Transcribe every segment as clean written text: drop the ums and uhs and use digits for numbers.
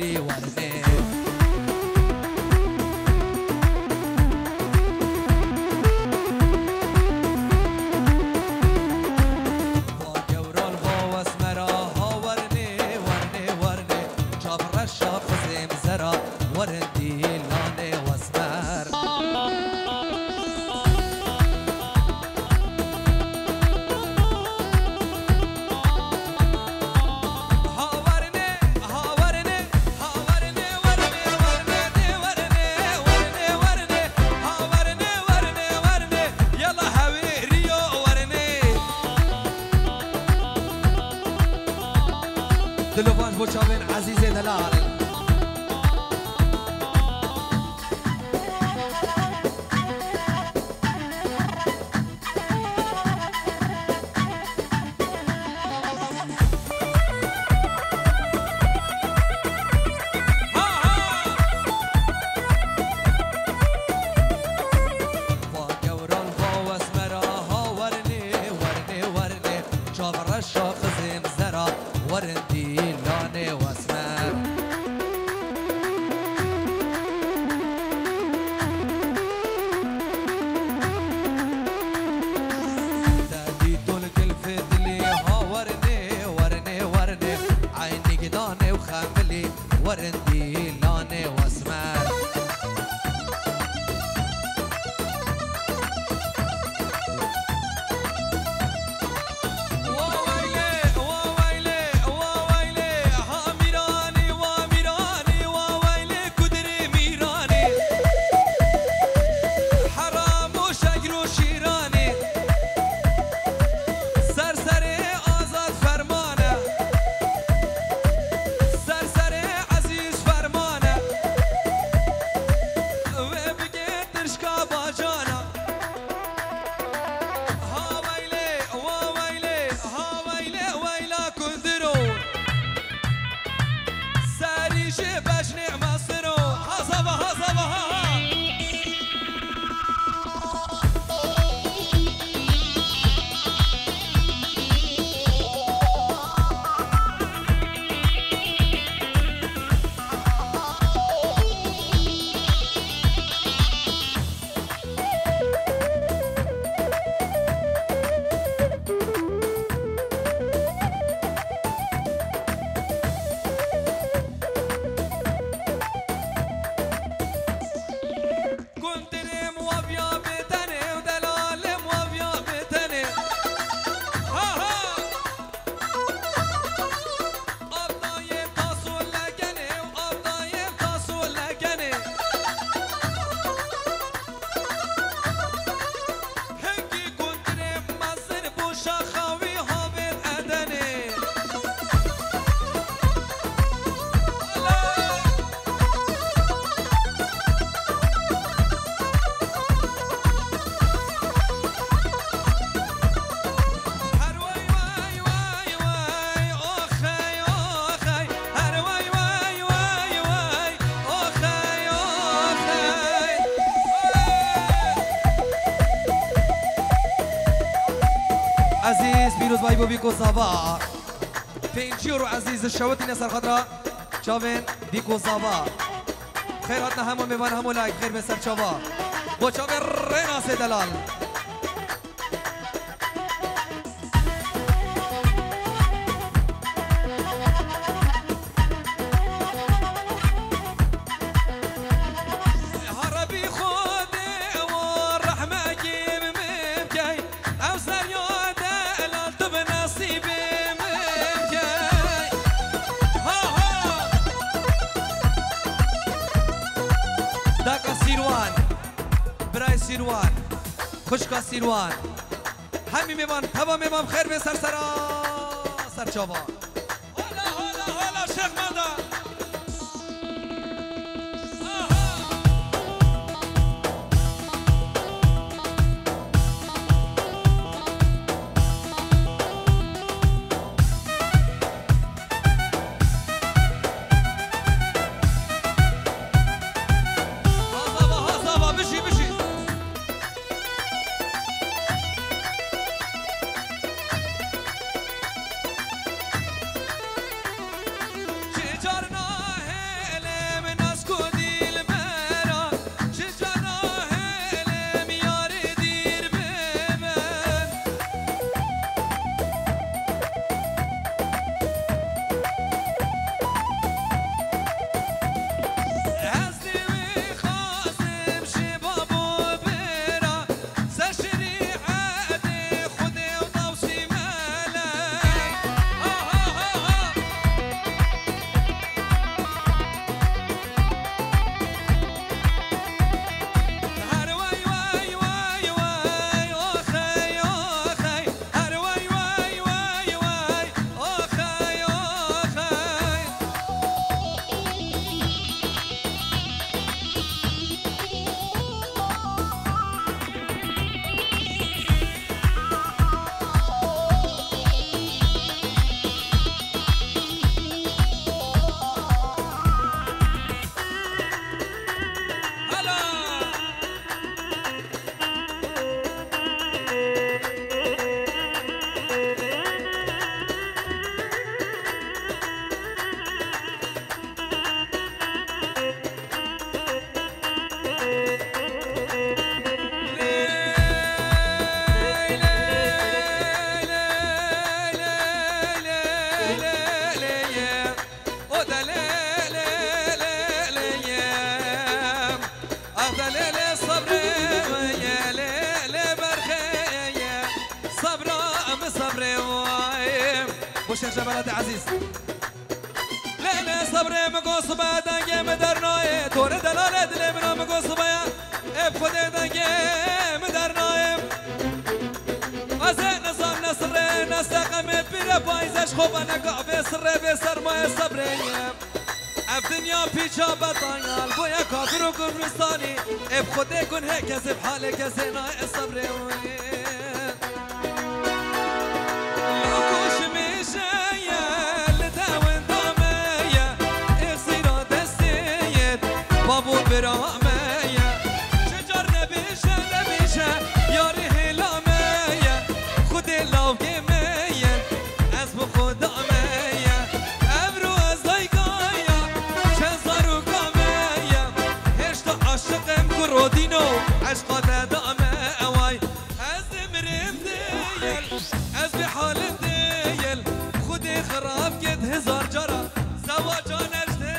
میری ورنه دلوانج بو چاوین عزیز دلال ورندي لوني واسمر عزیز پیروز بای بو بیکو زابا 5 یورو عزیز الشوتي نسر خضراء چاوین بیکو زابا خیراتنا همون میوان همون لایک خیر بسر چاوا بو چاوین ریناس دلال سیروان خوشکا سیروان همی میوان تبا میوان خیر به سر چاوا هلا شیخ مادا جبلات عزيز ليلة صبري مقص بعدك مدرناي تور دلالة دلي بنا مقص بيا ابخد دنجي مدرناي أزين نظام نصر نستقم بير بايزش خوب أنا قابي سر بسر ما صبري الدنيا بيجا بطايال بويا كافر وكفرستاني ابخد يكون هيك زب حالك زينا صبري بابو برامية شجر نبيشة نبيشة ياري هلامية خدي لو جمية اسم خدا مية امرو از دايقايا شنزارو كامية هشتا عشقم كرودينو عشقا دامي اواي از مريم ديل از بحال ديل خدي خراب قد هزار جرى زواجان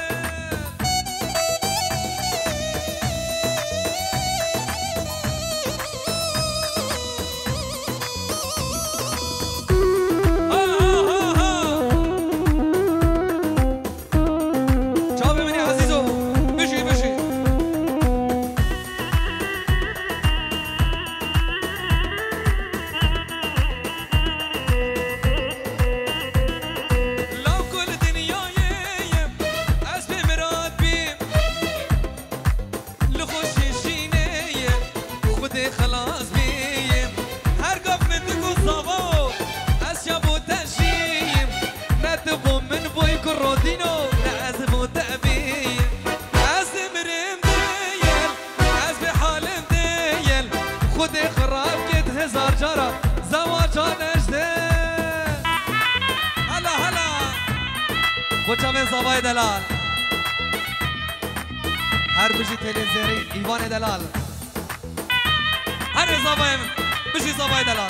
بچه زابای دلال هر بجی تلنزری ایوان دلال هر زابای بجی زابای دلال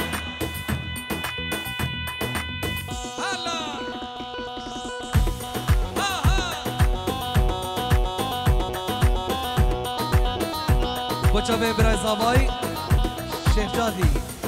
بچه برای زابای شیخ جادی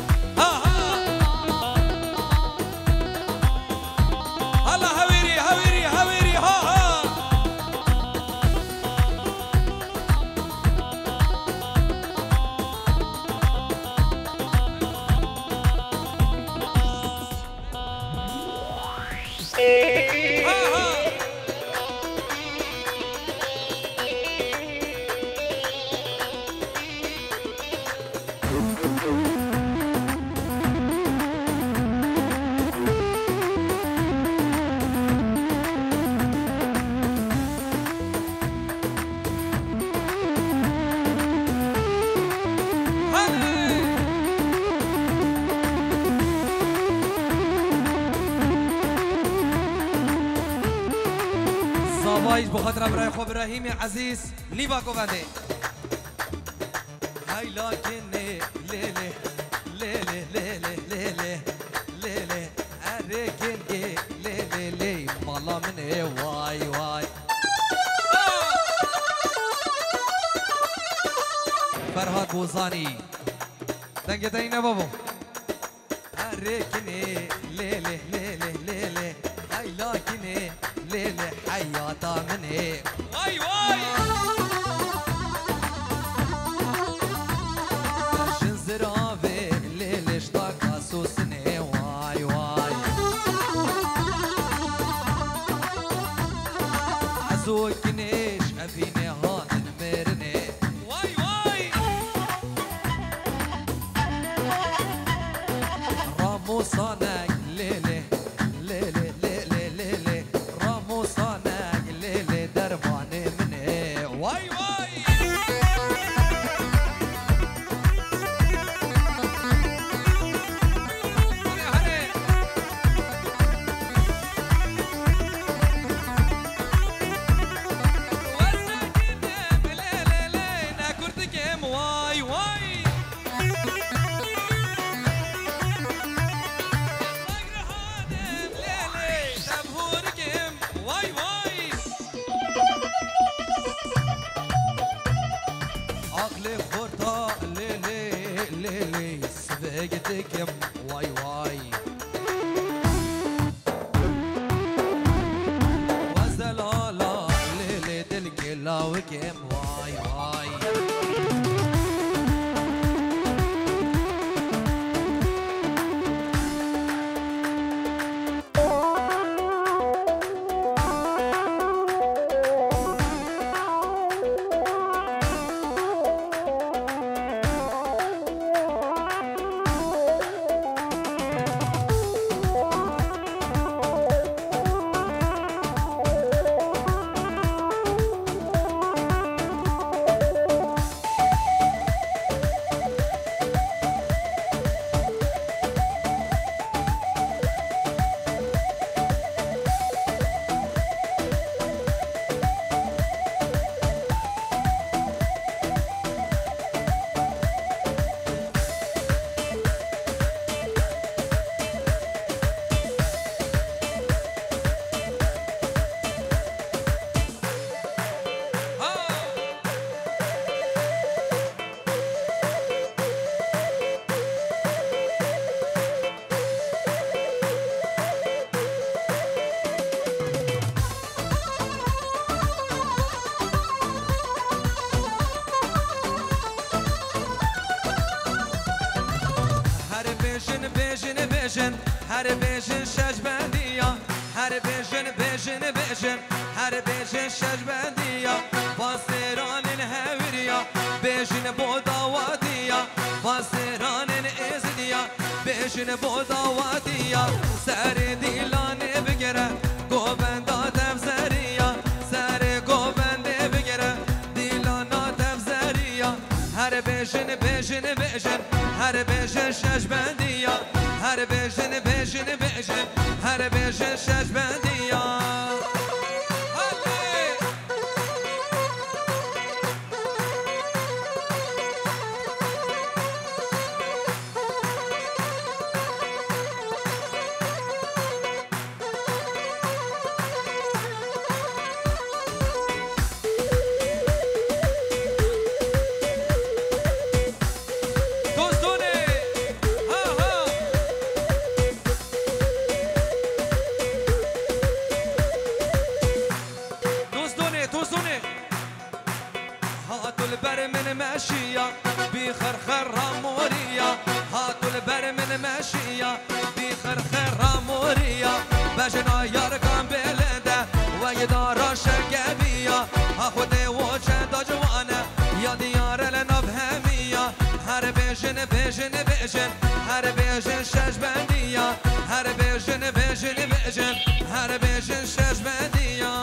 زابایش بخاطر برای خوب ابراهیم عزیز نیبا گوونده های لاکنه لیله لیله لیله لیله لیله اره گنگه لیله لی مالا منه وای وای فرهاد بوزانی دنگه دینه بابو اره کنه لیله لیله لیله های لاکنه ليلة حياتا مني واي واي شنزرافي ليلة اشتاق سوسني واي واي عزوكنيش أبيني هان المرني واي واي رامو صانك ليلة ليلة ليلة ليلة واي واي سبقتك واي واي بیشن هر بیشن شش بندیا هر بیشن بیشن بیشن هر بیشن شش بندیا واسران هوریا بیشن بوداواتیا واسران ازدیا بیشن بوداواتیا سر دیلان بگره گوبندا تفزریا سر گوبند بگره دیلانا تفزریا هر بیشن بیشن بیشن هر بیشن شش بندیا هر بیشن بیشن بیشن هر بیشن شش بندیا ماشية بخرخر مورية هاتوا البر من ماشية بخرخر مورية بجنا يركن بلده ويدار شقبية هاخد وجه جوانا يا ديار النفهمية هر بيجن بيجن بيجن هر بيجن شش بندية هر بيجن بيجن بيجن هر بيجن شش بندية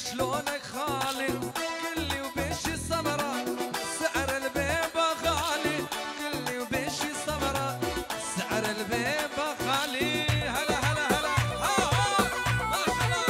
شلونك خالي قلي وبيش السمرة سعر البيبة غالي قلي وبيش السمرة سعر البيبة غالي هلا هلا هلا ما شاء الله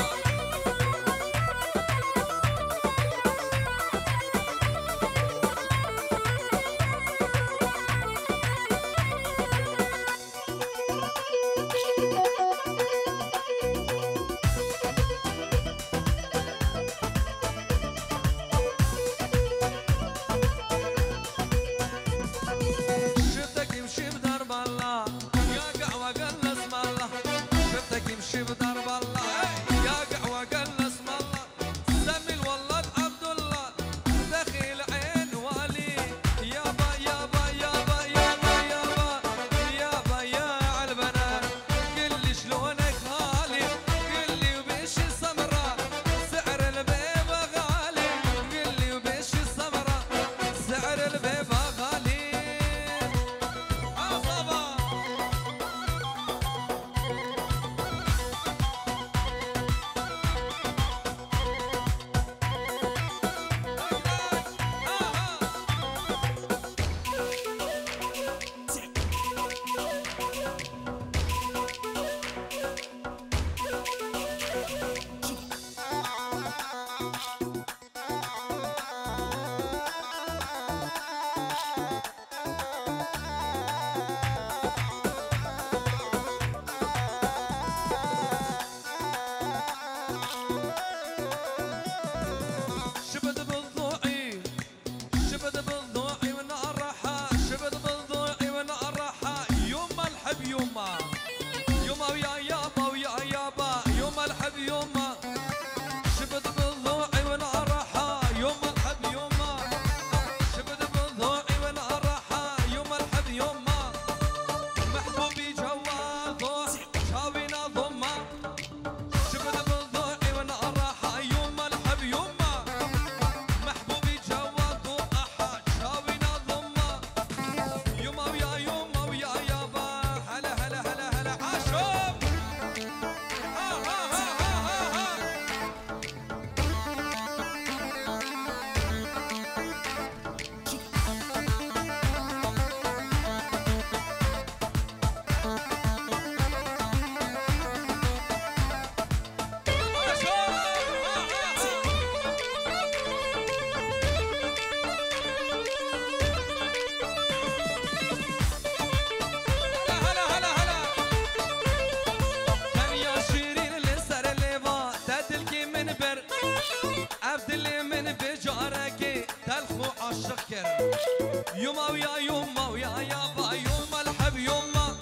يوما ويا يوما ويا يابا يوما الحب يوما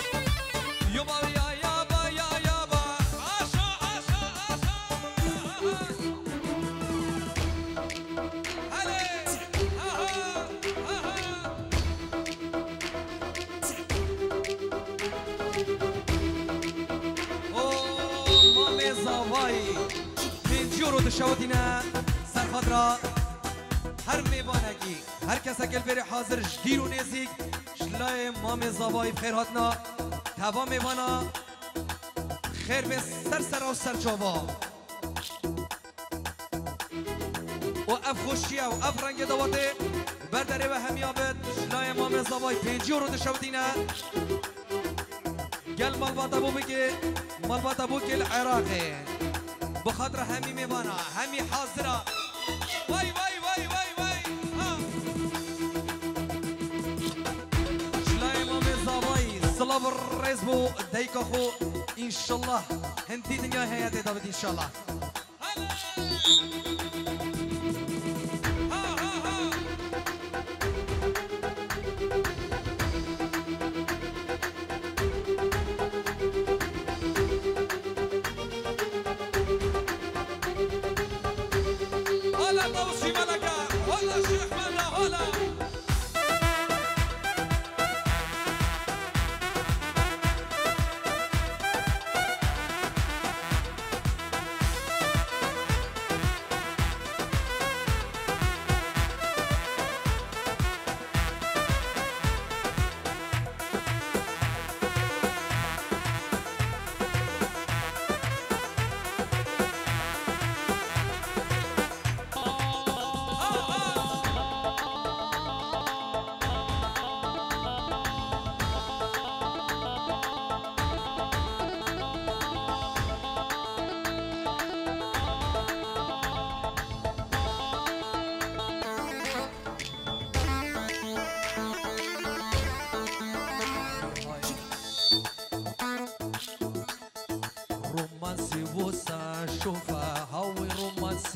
يوما ويا يابا يا يابا عاشا عاشا عاشا هلي اوه مامي زاواي من جورو دشاوتنا سرخضرا هر میبانگی هر کس اکل بری حاضر جدیر و نزیک شلای مام زاوایی بخیر هاتنا تبا میبانا خیر به سر و سر جاوا و اف خوشیه و اف رنگ دواته برداره و همیابت شلای مام زاوایی پینجی رو دشودینه گل مالباتا بو بگه مالباتا بو که العراقی بخاطر همی میبانا همی حاضره وای وای وای وای وای شلای مام زاوایی صلاب الرئيس بو دايكا خو ان شاء الله هندي دنيا هياتي دابد ان شاء الله هلا طوسي ملكة هلا شيخ ملا هلا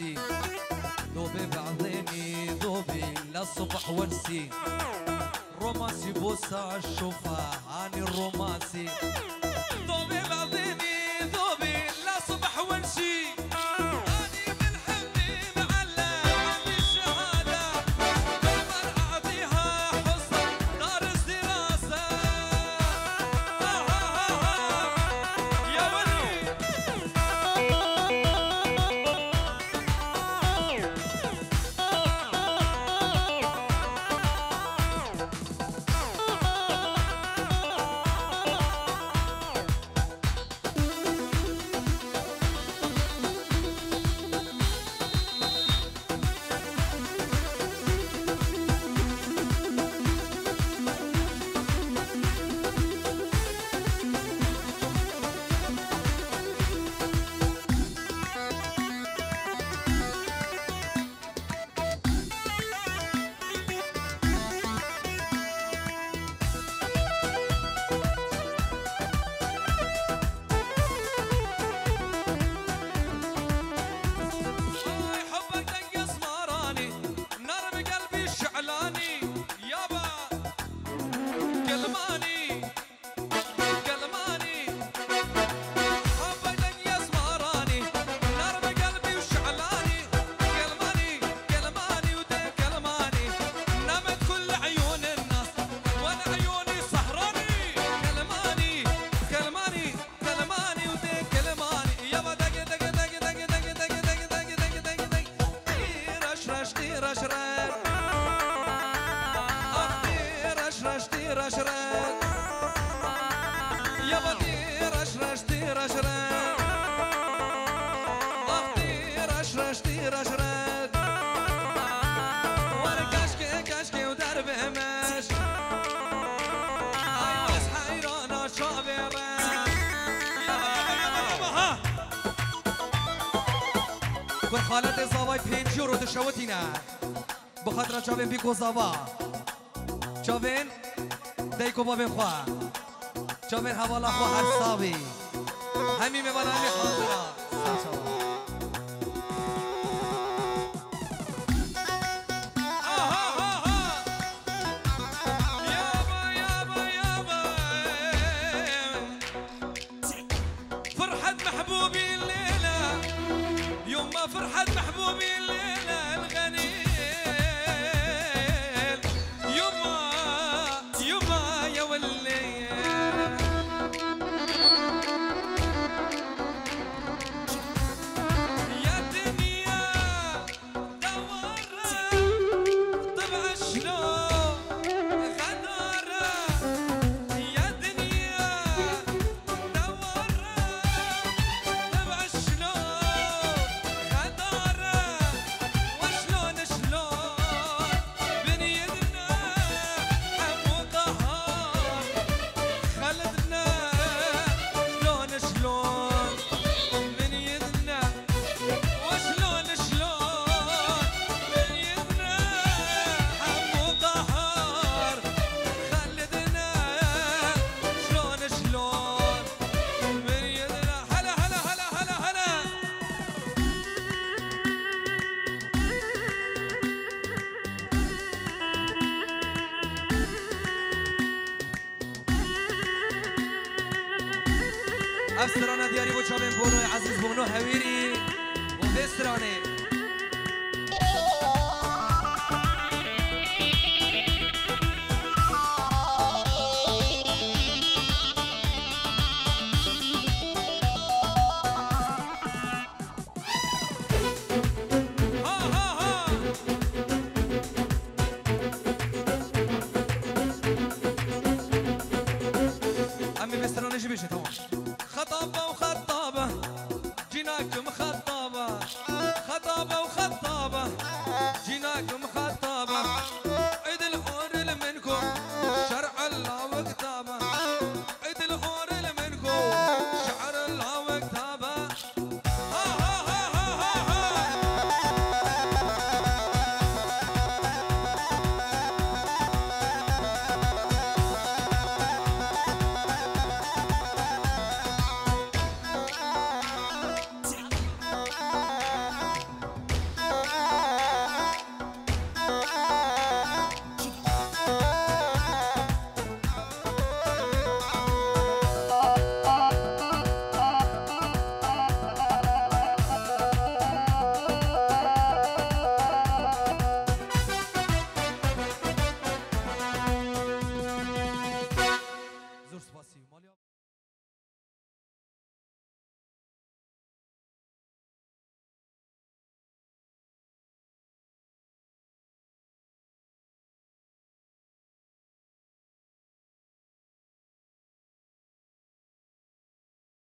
ونسي ذوبي بعضيني ذوبي للصبح ونسي رومانسي بوسع الشوفة هاني الرومانسي ذوبي بعضيني ذوبي للصبح ونسي خالد زاوای 5 یورو دشوتینا بخاطر چاوین بیکو زاوا چاوین دیکو بابن خوا چاوین حوالا خوا حسابی همین میوان همی خاطرا فرحة محبوبي الليلة يوم ما فرحة محبوبي الليلة الغنيل يما يا والليل يا دنيا دورة طبع شلون غدارة يا دنيا دورة طبع شلون غدارة وشلون بنيتنا حمو قهار خلدنا شلون بنيتنا وشلون بنيتنا حمو قهار خلدنا شلون بنيتنا هلا هلا هلا هلا هلا افسرانه دیاری و چابین بونو عزیز بونو هویری و بسترانه عمي بسترانه جي بيشي تمام خطابة وخطابة جيناكم خطابة خطابة